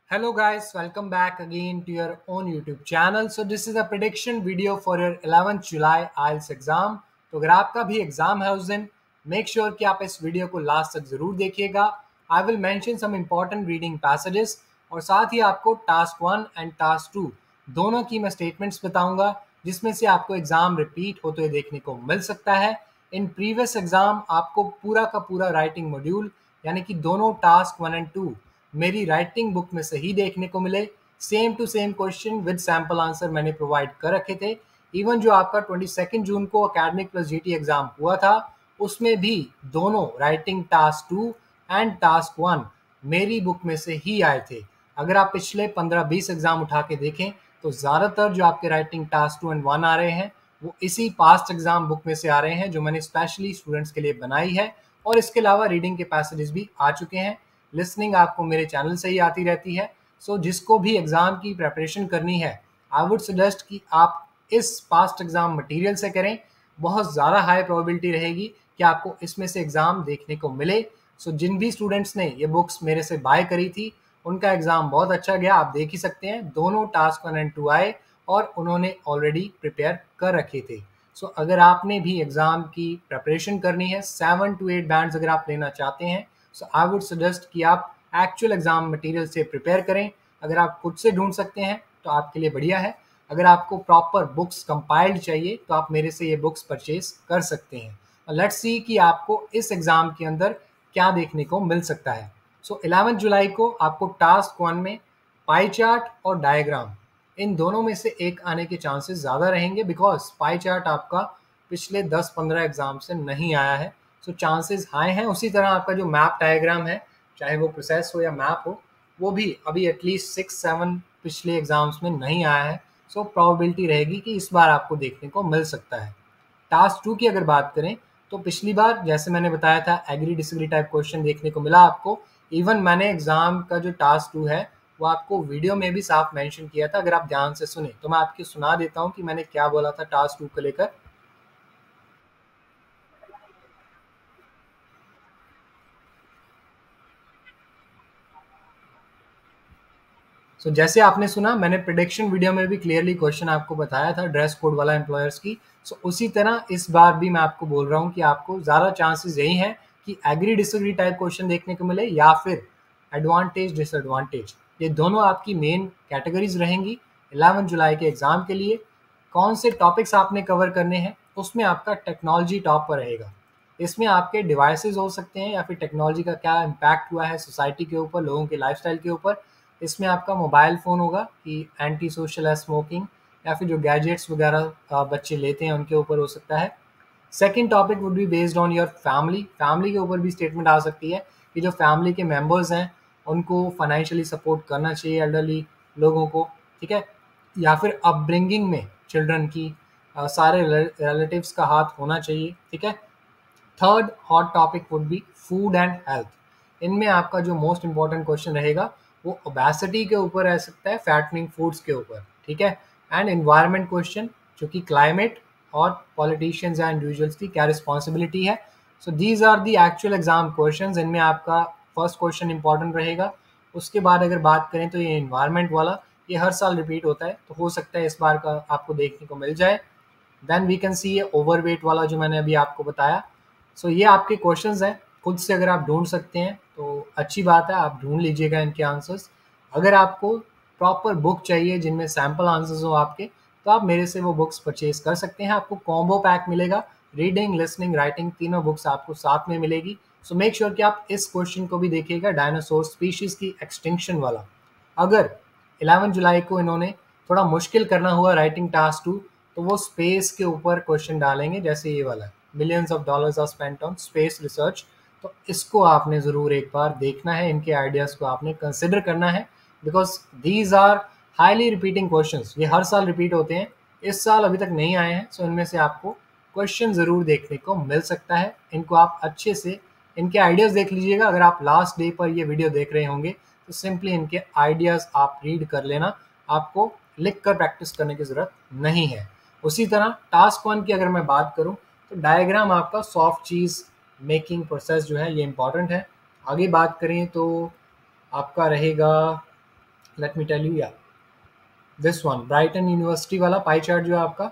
Hello guys, welcome back again to your own YouTube channel. So this is a prediction video for your 11th July IELTS exam. तो अगर आपका भी exam है उस दिन, make sure कि आप इस वीडियो को लास्ट तक जरूर देखिएगा. I will mention some important reading passages और साथ ही आपको टास्क 1 एंड टास्क 2 दोनों की मैं स्टेटमेंट्स बताऊंगा जिसमें से आपको एग्जाम रिपीट होते हुए देखने को मिल सकता है. इन प्रीवियस एग्जाम आपको पूरा का पूरा राइटिंग मॉड्यूल यानी कि दोनों टास्क 1 एंड 2 मेरी राइटिंग बुक में से ही देखने को मिले. Same to same question with sample answer मैंने प्रोवाइड कर रखे थे. इवन जो आपका 22 जून को अकेडमिक प्लस जीटी एग्जाम हुआ था उसमें भी दोनों राइटिंग टास्क 2 एंड टास्क 1 मेरी बुक में से ही आए थे. अगर आप पिछले 15-20 एग्जाम उठा के देखें तो ज़्यादातर जो आपके राइटिंग टास्क 2 एंड 1 आ रहे हैं वो इसी पास्ट एग्जाम बुक में से आ रहे हैं जो मैंने स्पेशली स्टूडेंट्स के लिए बनाई है. और इसके अलावा रीडिंग के पैसेजेस भी आ चुके हैं. लिसनिंग आपको मेरे चैनल से ही आती रहती है. सो जिसको भी एग्ज़ाम की प्रेपरेशन करनी है आई वुड सजेस्ट कि आप इस पास्ट एग्ज़ाम मटेरियल से करें. बहुत ज़्यादा हाई प्रोबेबिलिटी रहेगी कि आपको इसमें से एग्ज़ाम देखने को मिले. सो जिन भी स्टूडेंट्स ने ये बुक्स मेरे से बाय करी थी उनका एग्ज़ाम बहुत अच्छा गया. आप देख ही सकते हैं दोनों टास्क 1 एंड 2 आए और उन्होंने ऑलरेडी प्रिपेयर कर रखे थे. सो अगर आपने भी एग्ज़ाम की प्रेपरेशन करनी है 7 to 8 बैंड्स अगर आप लेना चाहते हैं सो आई वुड सजेस्ट कि आप एक्चुअल एग्जाम मटेरियल से प्रिपेयर करें. अगर आप खुद से ढूंढ सकते हैं तो आपके लिए बढ़िया है. अगर आपको प्रॉपर बुक्स कंपाइल्ड चाहिए तो आप मेरे से ये बुक्स परचेज कर सकते हैं. लेट्स सी कि आपको इस एग्जाम के अंदर क्या देखने को मिल सकता है. सो 11 जुलाई को आपको टास्क 1 में पाई चार्ट और डायग्राम इन दोनों में से एक आने के चांसेस ज़्यादा रहेंगे बिकॉज पाई चार्ट आपका पिछले 10-15 एग्जाम से नहीं आया है. सो चांसेस हाई हैं. उसी तरह आपका जो मैप डायग्राम है चाहे वो प्रोसेस हो या मैप हो वो भी अभी एटलीस्ट 6-7 पिछले एग्जाम्स में नहीं आया है. सो प्रोबेबिलिटी रहेगी कि इस बार आपको देखने को मिल सकता है. टास्क 2 की अगर बात करें तो पिछली बार जैसे मैंने बताया था एग्री डिसएग्री टाइप क्वेश्चन देखने को मिला आपको. इवन मैंने एग्जाम का जो टास्क 2 है वो आपको वीडियो में भी साफ मेंशन किया था. अगर आप ध्यान से सुने तो मैं आपको सुना देता हूँ कि मैंने क्या बोला था टास्क 2 को लेकर. जैसे आपने सुना मैंने प्रिडिक्शन वीडियो में भी क्लियरली क्वेश्चन आपको बताया था ड्रेस कोड वाला एम्प्लॉयर्स की. उसी तरह इस बार भी मैं आपको बोल रहा हूँ कि आपको ज़्यादा चांसेस यही हैं कि एग्री डिसएग्री टाइप क्वेश्चन देखने को मिले या फिर एडवांटेज डिसएडवांटेज. ये दोनों आपकी मेन कैटेगरीज रहेंगी 11 जुलाई के एग्ज़ाम के लिए. कौन से टॉपिक्स आपने कवर करने हैं उसमें आपका टेक्नोलॉजी टॉप पर रहेगा. इसमें आपके डिवाइसेस हो सकते हैं या फिर टेक्नोलॉजी का क्या इम्पैक्ट हुआ है सोसाइटी के ऊपर, लोगों के लाइफस्टाइल के ऊपर. इसमें आपका मोबाइल फ़ोन होगा कि एंटी सोशल है स्मोकिंग या फिर जो गैजेट्स वगैरह बच्चे लेते हैं उनके ऊपर हो सकता है. Second topic would be based on your family. Family के ऊपर भी स्टेटमेंट आ सकती है कि जो फैमिली के मेंबर्स हैं उनको फाइनेंशियली सपोर्ट करना चाहिए एल्डरली लोगों को. ठीक है. या फिर अपब्रिंगिंग में चिल्ड्रन की सारे रिलेटिव्स का हाथ होना चाहिए. ठीक है. Third hot topic would be food and health. इनमें आपका जो मोस्ट इंपॉर्टेंट क्वेश्चन रहेगा वो ओबेसिटी के ऊपर रह सकता है, फैटनिंग फूड्स के ऊपर. ठीक है. एंड एनवायरनमेंट क्वेश्चन जो कि क्लाइमेट और पॉलिटिशियंस या इंडिविजुअल्स की क्या रिस्पॉन्सिबिलिटी है. So these are the actual exam question. इनमें आपका फर्स्ट क्वेश्चन इंपॉर्टेंट रहेगा. उसके बाद अगर बात करें तो ये एनवायरनमेंट वाला ये हर साल रिपीट होता है तो हो सकता है इस बार का आपको देखने को मिल जाए. देन वी कैन सी ये ओवरवेट वाला जो मैंने अभी आपको बताया. ये आपके क्वेश्चंस हैं. खुद से अगर आप ढूंढ सकते हैं तो अच्छी बात है, आप ढूंढ लीजिएगा इनके आंसर्स. अगर आपको प्रॉपर बुक चाहिए जिनमें सैम्पल आंसर्स हो आपके तो आप मेरे से वो बुक्स परचेज कर सकते हैं. आपको कॉम्बो पैक मिलेगा. रीडिंग, लिसनिंग, राइटिंग तीनों बुक्स आपको साथ में मिलेगी. सो मेक श्योर कि आप इस क्वेश्चन को भी देखिएगा, डायनासोर स्पीशीज की एक्सटिंक्शन वाला. अगर 11 जुलाई को इन्होंने थोड़ा मुश्किल करना हुआ राइटिंग टास्क 2 तो वो स्पेस के ऊपर क्वेश्चन डालेंगे जैसे ये वाला millions of dollars are spent on space research. तो इसको आपने ज़रूर एक बार देखना है. इनके आइडियाज़ को आपने कंसिडर करना है because these are highly repeating questions. ये हर साल रिपीट होते हैं. इस साल अभी तक नहीं आए हैं. इनमें से आपको क्वेश्चन ज़रूर देखने को मिल सकता है. इनको आप अच्छे से इनके आइडियाज़ देख लीजिएगा. अगर आप लास्ट डे पर ये वीडियो देख रहे होंगे तो सिंपली इनके आइडियाज़ आप रीड कर लेना. आपको लिख कर प्रैक्टिस करने की ज़रूरत नहीं है. उसी तरह टास्क 1 की अगर मैं बात करूं तो डायग्राम आपका सॉफ्ट चीज़ मेकिंग प्रोसेस जो है ये इंपॉर्टेंट है. आगे बात करें तो आपका रहेगा लेट मी टेल यू, या दिस वन ब्राइटन यूनिवर्सिटी वाला पाई चार्ट जो आपका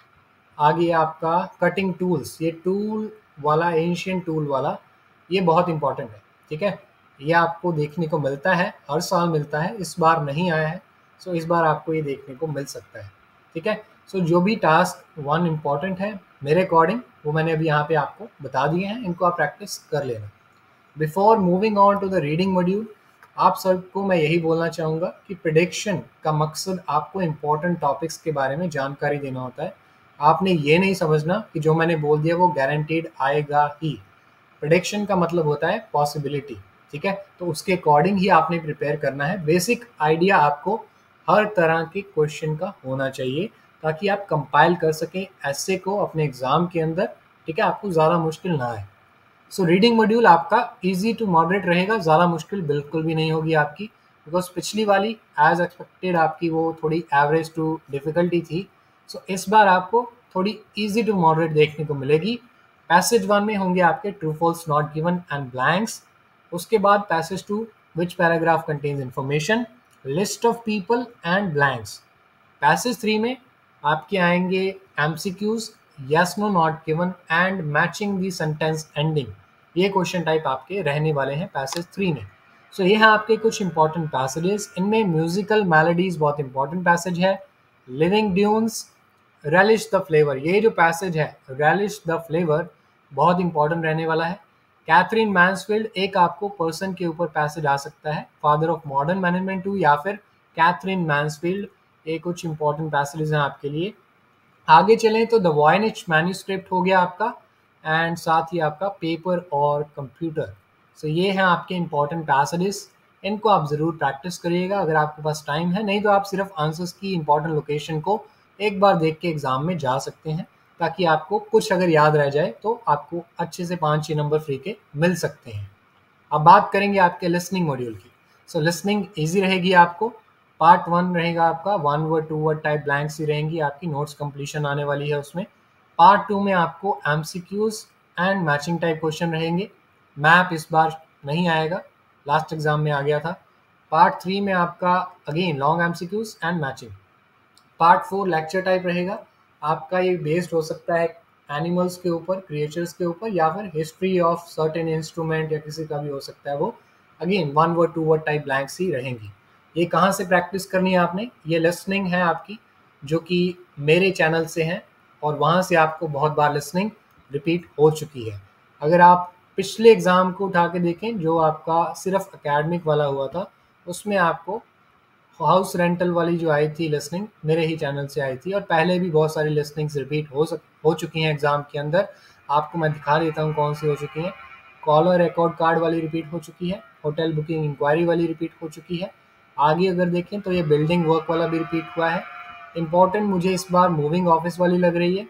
आगे आपका कटिंग टूल्स, ये टूल वाला एंशियंट टूल वाला ये बहुत इंपॉर्टेंट है, ठीक है। ये आपको देखने को मिलता है, हर साल मिलता है, इस बार नहीं आया है, सो इस बार आपको ये देखने को मिल सकता है, ठीक है। सो जो भी टास्क वन इम्पॉर्टेंट है मेरे अकॉर्डिंग वो मैंने अभी यहाँ पे आपको बता दिए हैं, इनको आप प्रैक्टिस कर लेना। Before moving on to the reading module, आप सबको मैं यही बोलना चाहूँगा कि प्रिडिक्शन का मकसद आपको इम्पोर्टेंट टॉपिक्स के बारे में जानकारी देना होता है। आपने ये नहीं समझना कि जो मैंने बोल दिया वो गारंटीड आएगा ही। प्रिडिक्शन का मतलब होता है पॉसिबिलिटी, ठीक है। तो उसके अकॉर्डिंग ही आपने प्रिपेयर करना है। बेसिक आइडिया आपको हर तरह के क्वेश्चन का होना चाहिए ताकि आप कंपाइल कर सकें ऐसे को अपने एग्जाम के अंदर, ठीक है, आपको ज़्यादा मुश्किल ना आए। सो रीडिंग मॉड्यूल आपका इजी टू मॉडरेट रहेगा, ज़्यादा मुश्किल बिल्कुल भी नहीं होगी आपकी, बिकॉज पिछली वाली एज एक्सपेक्टेड आपकी वो थोड़ी एवरेज टू डिफ़िकल्टी थी। सो इस बार आपको थोड़ी इजी टू मॉडरेट देखने को मिलेगी। पैसेज वन में होंगे आपके true false not given and blanks. उसके बाद passage two which paragraph contains information, list of people and blanks. Passage three में आपके आएंगे MCQs, yes no not given and matching the sentence ending. ये question type आपके रहने वाले हैं पैसेज थ्री में। सो ये हैं आपके कुछ इंपॉर्टेंट पैसेजेस। इनमें म्यूजिकल मेलोडीज बहुत इंपॉर्टेंट पैसेज है। Living dunes, relish the flavour, ये जो पैसेज है रेलिश द फ्लेवर बहुत इंपॉर्टेंट रहने वाला है। कैथरीन मैन्सफील्ड, एक आपको पर्सन के ऊपर पैसेज आ सकता है, फादर ऑफ मॉडर्न मैनेजमेंट 2 या फिर कैथरीन मैन्सफील्ड, ये कुछ इंपॉर्टेंट पैसेजेस हैं आपके लिए। आगे चलें तो द वॉयनिच मैन्यूस्क्रिप्ट हो गया आपका, एंड साथ ही आपका पेपर और कंप्यूटर। सो ये हैं आपके इंपॉर्टेंट पैसेजेस, इनको आप ज़रूर प्रैक्टिस करिएगा अगर आपके पास टाइम है, नहीं तो आप सिर्फ आंसर्स की इंपॉर्टेंट लोकेशन को एक बार देख के एग्ज़ाम में जा सकते हैं, ताकि आपको कुछ अगर याद रह जाए तो आपको अच्छे से 5-6 नंबर फ्री के मिल सकते हैं। अब बात करेंगे आपके लिसनिंग मॉड्यूल की। सो लिसनिंग ईजी रहेगी आपको। पार्ट वन रहेगा आपका 1 वर्ड 2 वर्ड टाइप ब्लैंक्स ही रहेंगी आपकी, नोट्स कंप्लीशन आने वाली है उसमें। पार्ट टू में आपको MCQs and matching type question रहेंगे। मैप इस बार नहीं आएगा, लास्ट एग्जाम में आ गया था। पार्ट थ्री में आपका again long MCQs and matching. Part four lecture type रहेगा आपका, ये बेस्ड हो सकता है एनिमल्स के ऊपर, क्रिएचर्स के ऊपर, या फिर हिस्ट्री ऑफ सर्टेन इंस्ट्रूमेंट या किसी का भी हो सकता है वो। Again 1 word 2 word type blanks ही रहेंगी। ये कहाँ से प्रैक्टिस करनी है आपने, ये लिसनिंग है आपकी जो कि मेरे चैनल से है, और वहाँ से आपको बहुत बार लिसनिंग रिपीट हो चुकी है। अगर आप पिछले एग्ज़ाम को उठा के देखें जो आपका सिर्फ एकेडमिक वाला हुआ था, उसमें आपको हाउस रेंटल वाली जो आई थी लिसनिंग मेरे ही चैनल से आई थी, और पहले भी बहुत सारी लिसनिंग्स रिपीट हो चुकी हैं एग्ज़ाम के अंदर। आपको मैं दिखा देता हूँ कौन सी हो चुकी हैं। कॉलर रिकॉर्ड कार्ड वाली रिपीट हो चुकी है, होटल बुकिंग इंक्वायरी वाली रिपीट हो चुकी है। आगे अगर देखें तो ये बिल्डिंग वर्क वाला भी रिपीट हुआ है। इम्पॉर्टेंट मुझे इस बार मूविंग ऑफिस वाली लग रही है।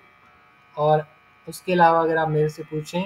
और उसके अलावा अगर आप मेरे से पूछें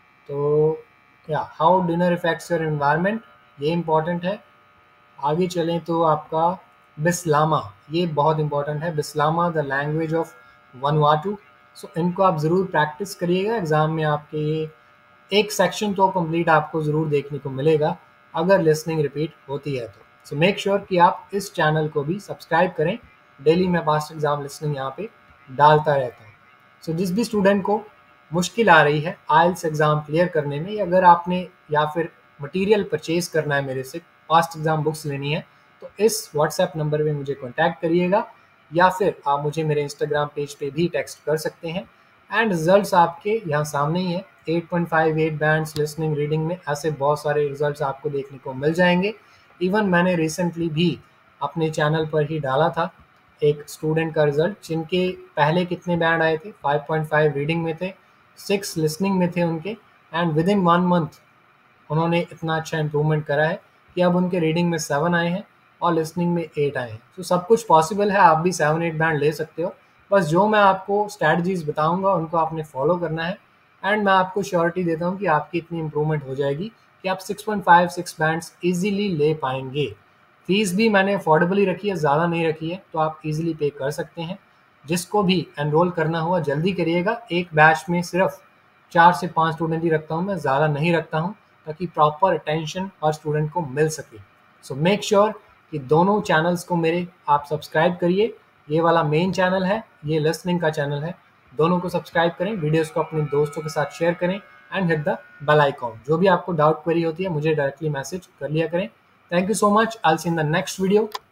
तो या how dinner affects your environment, ये इम्पॉर्टेंट है। आगे चलें तो आपका बिस्लामा, ये बहुत इंपॉर्टेंट है, Bislama the language of Vanuatu. So इनको आप ज़रूर प्रैक्टिस करिएगा, एग्ज़ाम में आपके ये एक सेक्शन तो कंप्लीट आपको ज़रूर देखने को मिलेगा अगर लिसनिंग रिपीट होती है तो। सो मेक श्योर कि आप इस चैनल को भी सब्सक्राइब करें, डेली मैं पास्ट एग्ज़ाम लिसनिंग यहाँ पे डालता रहता हूँ। सो जिस भी स्टूडेंट को मुश्किल आ रही है आइल्स एग्ज़ाम क्लियर करने में, या अगर आपने या फिर मटेरियल परचेज करना है मेरे से, पास्ट एग्ज़ाम बुक्स लेनी है, तो इस व्हाट्सएप नंबर पे मुझे कॉन्टैक्ट करिएगा, या फिर आप मुझे मेरे इंस्टाग्राम पेज पे भी टेक्स्ट कर सकते हैं। एंड रिजल्ट्स आपके यहाँ सामने ही है, 8.58 बैंड्स लिसनिंग रीडिंग में ऐसे बहुत सारे रिजल्ट्स आपको देखने को मिल जाएंगे। इवन मैंने रिसेंटली भी अपने चैनल पर ही डाला था एक स्टूडेंट का रिजल्ट, जिनके पहले कितने बैंड आए थे, 5.5 रीडिंग में थे, 6 लिसनिंग में थे उनके, एंड विद इन 1 मंथ उन्होंने इतना अच्छा इम्प्रूवमेंट करा है कि अब उनके रीडिंग में 7 आए हैं और लिसनिंग में 8 आए हैं। तो सब कुछ पॉसिबल है, आप भी 7-8 बैंड ले सकते हो। बस जो मैं आपको स्ट्रैटेजीज बताऊंगा उनको आपने फॉलो करना है, एंड मैं आपको श्योरिटी देता हूँ कि आपकी इतनी इंप्रूवमेंट हो जाएगी कि आप 6.5-6 बैंड्स ईजिली ले पाएंगे। फीस भी मैंने अफोर्डेबल रखी है, ज़्यादा नहीं रखी है, तो आप ईजिली पे कर सकते हैं। जिसको भी एनरोल करना हुआ जल्दी करिएगा, एक बैच में सिर्फ 4 से 5 स्टूडेंट ही रखता हूँ मैं, ज़्यादा नहीं रखता हूँ, ताकि प्रॉपर अटेंशन हर स्टूडेंट को मिल सके। सो मेक श्योर कि दोनों चैनल्स को मेरे आप सब्सक्राइब करिए। ये वाला मेन चैनल है, ये लिसनिंग का चैनल है, दोनों को सब्सक्राइब करें, वीडियोस को अपने दोस्तों के साथ शेयर करें and hit the bell icon. जो भी आपको डाउट क्वेरी होती है मुझे डायरेक्टली मैसेज कर लिया करें। Thank you so much, I will see in the next video.